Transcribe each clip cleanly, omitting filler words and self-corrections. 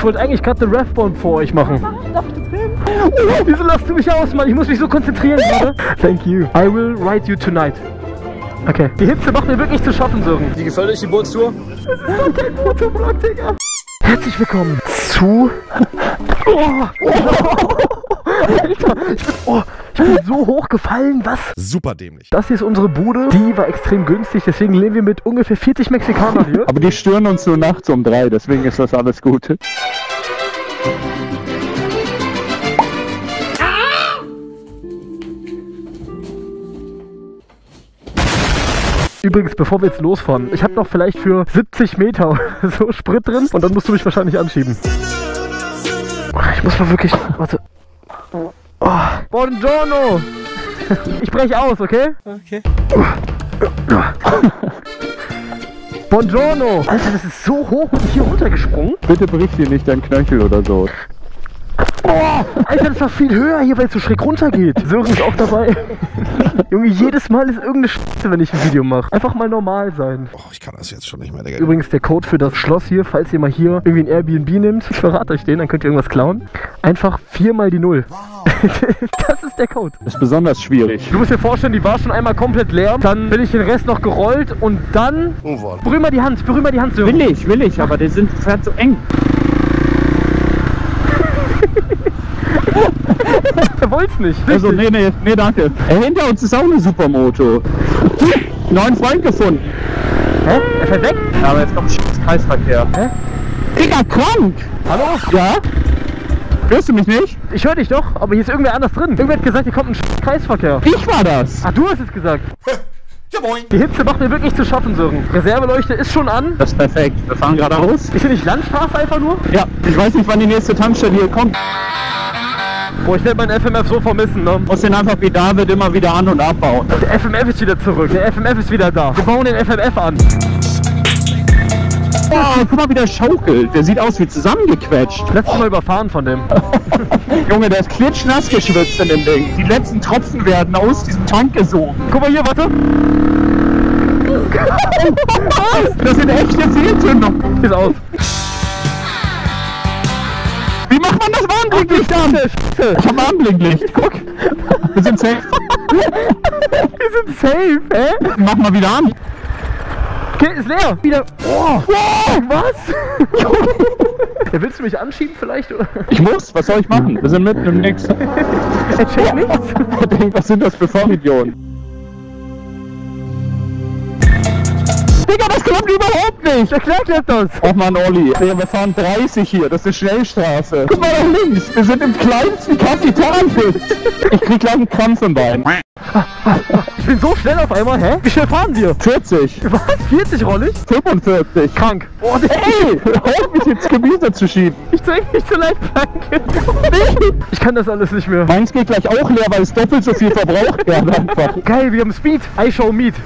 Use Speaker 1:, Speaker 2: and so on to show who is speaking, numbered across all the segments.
Speaker 1: wollte eigentlich gerade eine Revbomb vor euch machen. Wieso lasst du mich aus, Mann? Ich muss mich so konzentrieren gerade. Thank you. I will ride you tonight. Okay. Die Hitze macht mir wirklich zu schaffen, Sören.
Speaker 2: Wie gefällt euch die Bootstour?
Speaker 1: Das ist doch kein Motovlog, Digga. Herzlich willkommen zu... Alter, ich bin so hoch gefallen, was?
Speaker 2: Super dämlich.
Speaker 1: Das hier ist unsere Bude. Die war extrem günstig, deswegen leben wir mit ungefähr 40 Mexikanern hier.
Speaker 3: Aber die stören uns nur nachts um 3, deswegen ist das alles gut.
Speaker 1: Übrigens, bevor wir jetzt losfahren, ich habe noch vielleicht für 70 Meter so Sprit drin und dann musst du mich wahrscheinlich anschieben. Ich muss mal wirklich... Warte. Oh. Buongiorno! Ich breche aus, okay?
Speaker 2: Okay.
Speaker 1: Buongiorno! Alter, das ist so hoch und hier runtergesprungen.
Speaker 3: Bitte brich dir nicht dein Knöchel oder so.
Speaker 1: Oh, Alter, das war viel höher hier, weil es so schräg runter geht. Sören ist auch dabei. Junge, jedes Mal ist irgendeine Scheiße, wenn ich ein Video mache. Einfach mal normal sein.
Speaker 2: Oh, ich kann das jetzt schon nicht mehr, Digga.
Speaker 1: Übrigens der Code für das Schloss hier, falls ihr mal hier irgendwie ein Airbnb nehmt, ich verrate euch den, dann könnt ihr irgendwas klauen. Einfach 4 mal die 0. Wow. Das ist der Code.
Speaker 3: Das ist besonders schwierig.
Speaker 1: Du musst dir vorstellen, die war schon einmal komplett leer. Dann bin ich den Rest noch gerollt und dann... Berühr mal die Hand, Sören.
Speaker 3: Will ich, aber die sind fährt so eng.
Speaker 1: Er wollt's nicht.
Speaker 3: Also, nee, danke. Hinter uns ist auch eine Supermoto. Neuen Freund gefunden.
Speaker 1: Hä? Er fährt weg?
Speaker 3: Ja, aber jetzt kommt Kreisverkehr.
Speaker 1: Hä?
Speaker 3: Digga, krank!
Speaker 1: Hallo?
Speaker 3: Ja? Hörst du mich nicht?
Speaker 1: Ich höre dich doch, aber hier ist irgendwer anders drin. Irgendwer hat gesagt, hier kommt ein Kreisverkehr.
Speaker 3: Ich war das!
Speaker 1: Ach, du hast es gesagt.
Speaker 2: Ja, moin.
Speaker 1: Die Hitze macht mir wirklich zu schaffen, Sören. Reserveleuchte ist schon an.
Speaker 3: Das ist perfekt. Wir fahren geradeaus.
Speaker 1: Ist hier nicht Landstraße einfach nur?
Speaker 3: Ja, ich weiß nicht, wann die nächste Tankstelle hier kommt.
Speaker 1: Boah, ich werde meinen FMF so vermissen, ne?
Speaker 3: Muss den einfach wie David immer wieder an- und abbauen.
Speaker 1: Der FMF ist wieder zurück. Der FMF ist wieder da. Wir bauen den FMF an.
Speaker 3: Oh, guck mal, wie der schaukelt. Der sieht aus wie zusammengequetscht.
Speaker 1: Letztes Mal überfahren von dem.
Speaker 3: Junge, der ist klitschnass geschwitzt in dem Ding. Die letzten Tropfen werden aus diesem Tank gesogen.
Speaker 1: Guck mal hier, warte.
Speaker 3: Das sind echte Fehlzündungen.
Speaker 1: Ist aus.
Speaker 3: Wie macht man das Warnblinklicht an? Ich hab Warnblinklicht. Guck. Wir sind safe.
Speaker 1: Wir sind safe, hä?
Speaker 3: Mach mal wieder an.
Speaker 1: Okay, ist leer. Wieder. Oh. Wow, was? Ja, willst du mich anschieben vielleicht, oder?
Speaker 3: Ich muss, was soll ich machen? Wir sind mitten im Nix.
Speaker 1: Er checkt nichts.
Speaker 3: Er denkt, was sind das für Vollidioten? Digga, das klappt überhaupt nicht!
Speaker 1: Ja, klar klappt das!
Speaker 3: Oh Mann, Olli. Digga, wir fahren 30 hier, das ist eine Schnellstraße. Guck mal nach links, wir sind im kleinsten Kapitalwitz. Ich krieg gleich einen Krampf im Bein.
Speaker 1: Ich bin so schnell auf einmal, hä? Wie schnell fahren wir?
Speaker 3: 40.
Speaker 1: Was? 40 roll ich?
Speaker 3: 45.
Speaker 1: Krank.
Speaker 3: Oh, ey, hör auf mich ins Gemüse zu schieben.
Speaker 1: Ich zeig nicht so leicht planke. Ich kann das alles nicht mehr.
Speaker 3: Meins geht gleich auch leer, weil es doppelt so viel verbraucht wird einfach.
Speaker 1: Geil, wir haben Speed. I show meat.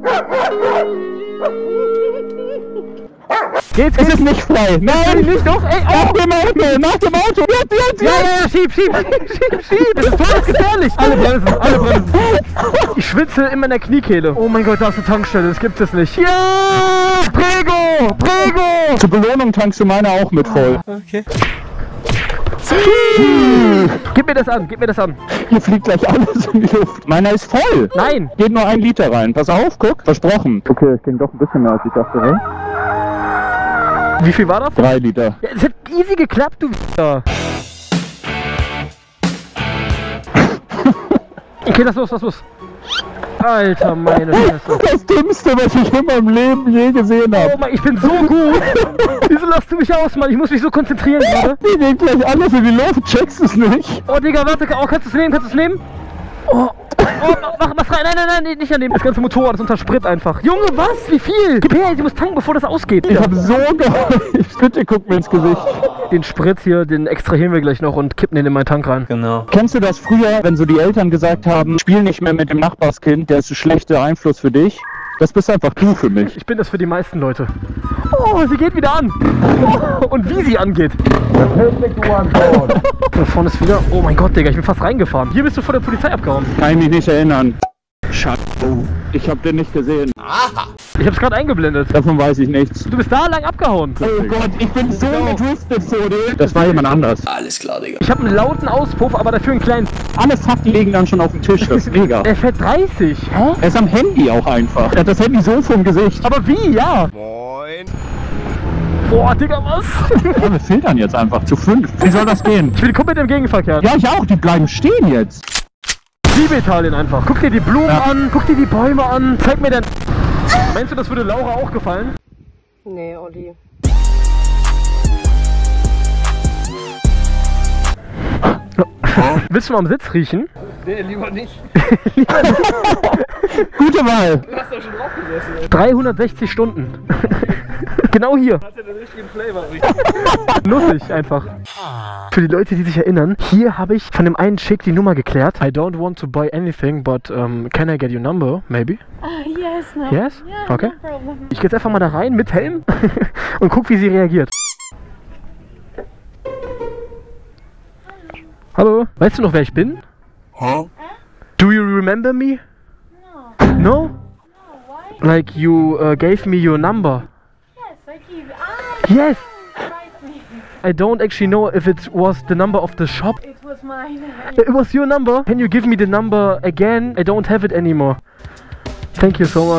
Speaker 1: Geht's?
Speaker 3: Es ist nicht frei. Nein,
Speaker 1: nicht doch. Ey,
Speaker 3: nach dem Auto, nach dem Auto. Jetzt.
Speaker 1: Ja, schieb. Das ist todesgefährlich. Alle bremsen. Ich schwitze in meiner Kniekehle. Oh mein Gott, da ist eine Tankstelle. Das gibt es nicht. Ja! Prego!
Speaker 3: Zur Belohnung tankst du meine auch mit voll.
Speaker 2: Okay.
Speaker 1: Gib mir das an.
Speaker 3: Hier fliegt gleich alles in die Luft. Meiner ist voll.
Speaker 1: Nein.
Speaker 3: Geht nur 1 Liter rein. Pass auf, guck. Versprochen. Okay, es ging doch ein bisschen mehr als ich dachte, ne?
Speaker 1: Wie viel war das?
Speaker 3: 3 Liter.
Speaker 1: Ja, es hat easy geklappt, du Wichser. Okay, lass los. Alter, meine Fresse.
Speaker 3: Das Dümmste, was ich in meinem Leben je gesehen habe.
Speaker 1: Oh Mann, ich bin so gut. Wieso lasst du mich aus, Mann? Ich muss mich so konzentrieren gerade.
Speaker 3: Die gehen gleich alles in die Luft, checkst es nicht.
Speaker 1: Oh, Digga, warte. Oh, kannst du es nehmen? Oh, mach rein. Nein, nicht annehmen. Das ganze Motorrad ist unter Sprit einfach. Junge, was? Wie viel? Gib her, ich muss tanken, bevor das ausgeht.
Speaker 3: Ich hab so geholfen. Bitte guck mir ins Gesicht.
Speaker 1: Den Sprit hier, den extrahieren wir gleich noch und kippen den in meinen Tank rein.
Speaker 2: Genau.
Speaker 3: Kennst du das früher, wenn so die Eltern gesagt haben, spiel nicht mehr mit dem Nachbarskind, der ist ein schlechter Einfluss für dich? Das bist einfach du für mich.
Speaker 1: Ich bin das für die meisten Leute. Oh, sie geht wieder an. Oh, und wie sie angeht. Da vorne ist wieder... Oh mein Gott, Digga, ich bin fast reingefahren. Hier bist du vor der Polizei abgehauen.
Speaker 3: Kann ich mich nicht erinnern. Scheiße. Ich hab den nicht gesehen.
Speaker 1: Ich hab's gerade eingeblendet.
Speaker 3: Davon weiß ich nichts.
Speaker 1: Du bist da lang abgehauen.
Speaker 3: Oh Gott, ich bin so gedriftet vor dir. Das war jemand anders.
Speaker 2: Alles klar, Digga.
Speaker 1: Ich habe einen lauten Auspuff, aber dafür einen kleinen.
Speaker 3: Alle Fakten liegen dann schon auf dem Tisch, das ist mega.
Speaker 1: Er fährt 30. Hä?
Speaker 3: Er ist am Handy auch einfach. Er hat das Handy so vom Gesicht.
Speaker 1: Aber wie? Ja.
Speaker 2: Moin.
Speaker 1: Boah, Digga, was?
Speaker 3: Ja, wir filtern jetzt einfach zu 5. Wie soll das gehen?
Speaker 1: Ich bin komplett im Gegenverkehr.
Speaker 3: Ja, ich auch. Die bleiben stehen jetzt.
Speaker 1: Ich liebe Italien einfach. Guck dir die Blumen an, guck dir die Bäume an. Zeig mir dein... Meinst du, das würde Laura auch gefallen?
Speaker 4: Nee, Olli.
Speaker 1: Willst du mal am Sitz riechen?
Speaker 2: Nee, lieber nicht.
Speaker 3: Gute Wahl.
Speaker 2: Du hast doch schon drauf gesessen.
Speaker 1: 360 Stunden. Genau hier.
Speaker 2: Hat ja den richtigen Flavor.
Speaker 1: Nussig einfach. Für die Leute, die sich erinnern, hier habe ich von dem einen Chick die Nummer geklärt. I don't want to buy anything, but can I get your number, maybe?
Speaker 4: Yes, no.
Speaker 1: Yes?
Speaker 4: Yeah,
Speaker 1: Okay.
Speaker 4: no problem.
Speaker 1: Ich gehe jetzt einfach mal da rein mit Helm und guck, wie sie reagiert. Hallo, weißt du noch, wer ich bin?
Speaker 2: Huh?
Speaker 1: Do you remember me?
Speaker 4: No.
Speaker 1: No?
Speaker 4: No, why?
Speaker 1: Like you gave me your number.
Speaker 4: Yes, I give.
Speaker 1: Yes!
Speaker 4: Write me.
Speaker 1: I don't actually know if it was the number of the shop.
Speaker 4: It was mine.
Speaker 1: It was your number. Can you give me the number again? I don't have it anymore. Thank you so much.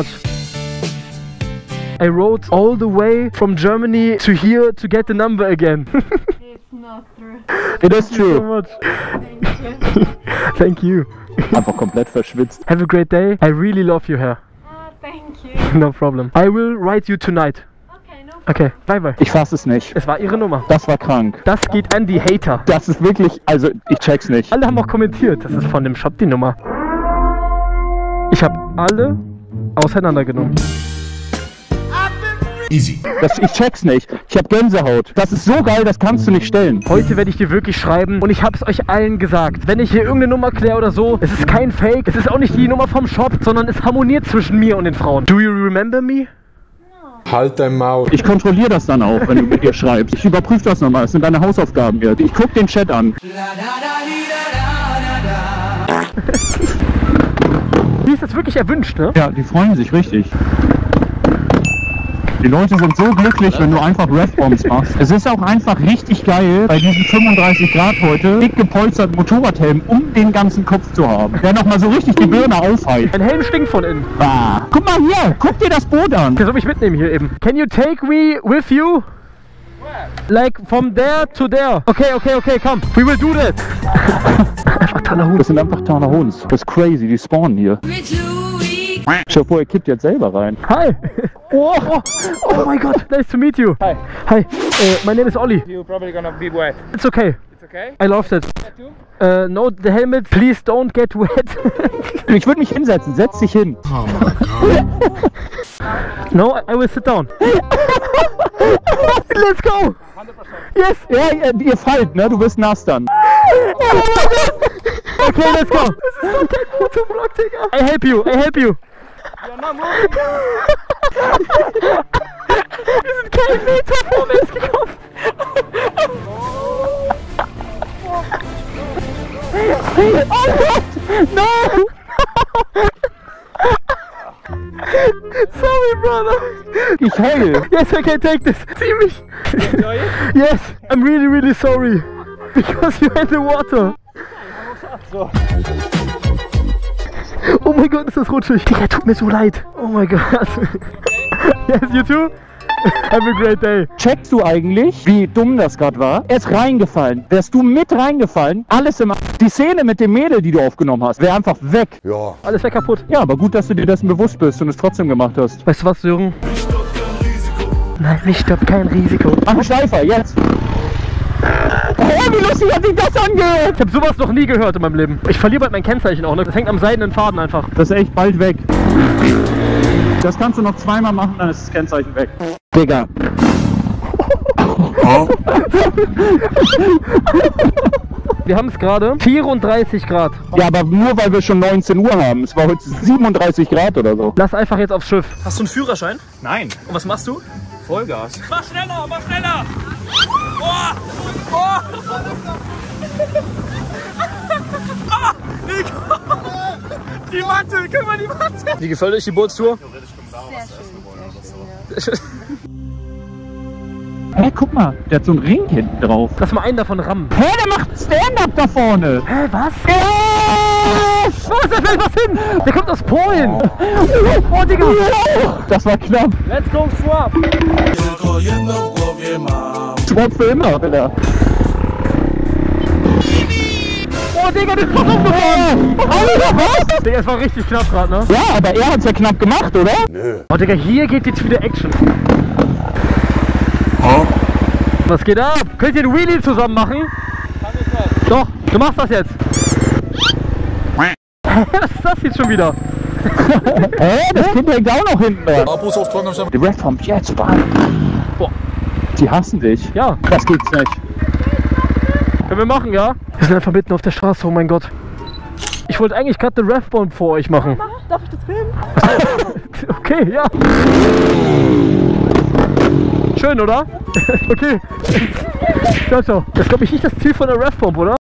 Speaker 1: I rode all the way from Germany to here to get the number again.
Speaker 4: It's not true.
Speaker 3: It is
Speaker 1: so
Speaker 3: true.
Speaker 1: much.
Speaker 4: Thank you.
Speaker 1: Thank you.
Speaker 3: Einfach komplett verschwitzt.
Speaker 1: Have a great day. I really love your hair.
Speaker 4: Thank you.
Speaker 1: No problem. I will write you tonight.
Speaker 4: Okay, no problem.
Speaker 1: Okay, bye bye.
Speaker 3: Ich fass es nicht.
Speaker 1: Es war ihre Nummer.
Speaker 3: Das war krank.
Speaker 1: Das geht an die Hater.
Speaker 3: Das ist wirklich, also ich check's nicht.
Speaker 1: Alle haben auch kommentiert. Das ist von dem Shop die Nummer. Ich habe alle auseinandergenommen.
Speaker 2: Easy.
Speaker 3: Ich check's nicht. Ich hab Gänsehaut. Das ist so geil, das kannst du nicht stellen.
Speaker 1: Heute werde ich dir wirklich schreiben und ich habe es euch allen gesagt. Wenn ich hier irgendeine Nummer kläre oder so, es ist kein Fake, es ist auch nicht die Nummer vom Shop, sondern es harmoniert zwischen mir und den Frauen. Do you remember me?
Speaker 2: Halt dein Maul.
Speaker 3: Ich kontrolliere das dann auch, wenn du mit ihr schreibst. Ich überprüfe das nochmal. Das sind deine Hausaufgaben jetzt. Ich guck den Chat an.
Speaker 1: Die ist jetzt wirklich erwünscht, ne?
Speaker 3: Ja, die freuen sich richtig. Die Leute sind so glücklich, wenn du einfach Rap-Bombs machst. Es ist auch einfach richtig geil, bei diesen 35 Grad heute dick gepolsterten Motorradhelm um den ganzen Kopf zu haben. Der nochmal so richtig die Birne aufheizt.
Speaker 1: Ein Helm stinkt von innen.
Speaker 3: Ah. Guck mal hier, guck dir das Boot an.
Speaker 1: Der soll mich mitnehmen hier eben. Can you take me with you? Like from there to there. Okay, come. We will do that. Einfach Talahun.
Speaker 3: Das sind einfach Talahons. Das ist crazy, die spawnen hier. Schau vor, er kippt jetzt selber rein.
Speaker 1: Hi. Oh my god, nice to meet you.
Speaker 5: Hi.
Speaker 1: Hi, my name is Olli.
Speaker 5: You're probably gonna be wet.
Speaker 1: It's okay.
Speaker 5: It's okay?
Speaker 1: I loved it.
Speaker 5: too?
Speaker 1: No, the helmet, please don't get wet.
Speaker 3: Ich würde mich hinsetzen, setz dich hin.
Speaker 1: No, I will sit down. Let's go.
Speaker 5: 100%.
Speaker 1: Yes.
Speaker 3: Ja, ihr fallt, ne? Du bist nass dann.
Speaker 1: Okay, let's go. Das ist doch kein guter Vlog, Digga. I help you.
Speaker 5: You're not moving.
Speaker 1: Wir sind keinen Meter vorwärts gekommen. Oh Gott! No! Sorry, brother.
Speaker 3: Ich heul.
Speaker 1: Yes, I can take this. Zieh mich.
Speaker 5: Enjoy it?
Speaker 1: Yes, I'm really sorry. Because you're in the water.
Speaker 5: So.
Speaker 1: Oh mein Gott, ist das rutschig. Digga, tut mir so leid. Oh mein Gott. Yes, you too? Have a great day.
Speaker 3: Checkst du eigentlich, wie dumm das gerade war? Er ist reingefallen. Wärst du mit reingefallen, alles im... Die Szene mit dem Mädel, die du aufgenommen hast, wäre einfach weg.
Speaker 2: Ja.
Speaker 1: Alles weg kaputt.
Speaker 3: Ja, aber gut, dass du dir dessen bewusst bist und es trotzdem gemacht hast.
Speaker 1: Weißt du was, Sören? Nein, ich stopp, kein Risiko.
Speaker 3: Mach einen Schleifer, jetzt! Oh, wie lustig hat sich das angehört!
Speaker 1: Ich habe sowas noch nie gehört in meinem Leben. Ich verliere bald mein Kennzeichen auch, ne? Das hängt am seidenen Faden einfach.
Speaker 3: Das ist echt bald weg. Das kannst du noch zweimal machen, dann ist das Kennzeichen weg. Digga.
Speaker 1: Wir haben es gerade 34 Grad.
Speaker 3: Ja, aber nur weil wir schon 19 Uhr haben. Es war heute 37 Grad oder so.
Speaker 1: Lass einfach jetzt aufs Schiff.
Speaker 2: Hast du einen Führerschein?
Speaker 5: Nein.
Speaker 2: Und was machst du?
Speaker 5: Vollgas.
Speaker 2: Mach schneller, mach schneller! Oh! Oh! Ah, Nico! Die Matte, guck mal die Matte. Wie gefällt euch die Bootstour?
Speaker 4: Sehr schön.
Speaker 3: Hä, guck mal, der hat so einen Ring hinten drauf.
Speaker 1: Lass mal einen davon rammen.
Speaker 3: Hä, der macht Stand-Up da vorne.
Speaker 1: Hä, was?
Speaker 3: Ja!
Speaker 1: Was, da fällt was hin! Der kommt aus Polen! Oh, Digga!
Speaker 3: Das war knapp.
Speaker 2: Let's go swap.
Speaker 3: Swap für immer, Alter.
Speaker 1: Oh, Digga, das ist was umgefahren! Alter, was? Digga, es war richtig knapp gerade, ne?
Speaker 3: Ja, aber er hat's ja knapp gemacht, oder? Nö.
Speaker 1: Oh, Digga, hier geht jetzt wieder Action. Was geht ab? Könnt ihr den Wheelie zusammen machen?
Speaker 2: Kann ich nicht.
Speaker 1: Doch, du machst das jetzt. Was ist das jetzt schon wieder?
Speaker 3: Hä, das Kind hängt auch noch hinten dran. Die Red vom jetzt, Mann.
Speaker 1: Boah.
Speaker 3: Die hassen dich.
Speaker 1: Ja.
Speaker 3: Das gibt's nicht.
Speaker 1: Können wir machen, ja? Wir sind einfach mitten auf der Straße, oh mein Gott. Ich wollte eigentlich gerade eine Ref-Bomb vor euch machen.
Speaker 4: Darf ich das filmen?
Speaker 1: Okay, ja. Schön, oder? Okay. Ciao, ciao. Das ist, glaube ich, nicht das Ziel von der Ref-Bomb, oder?